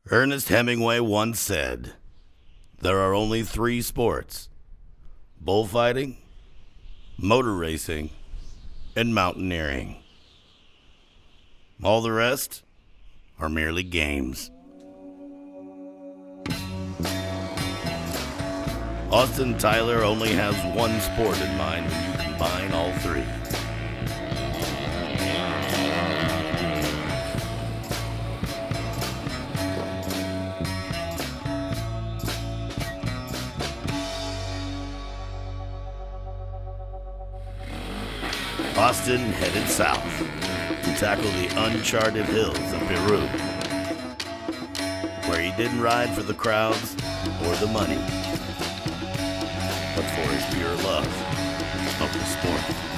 Ernest Hemingway once said, "There are only three sports: bullfighting, motor racing, and mountaineering. All the rest are merely games." Austin Teyler only has one sport in mind when you combine all three. Austin headed south to tackle the uncharted hills of Peru, where he didn't ride for the crowds or the money, but for his pure love of the sport.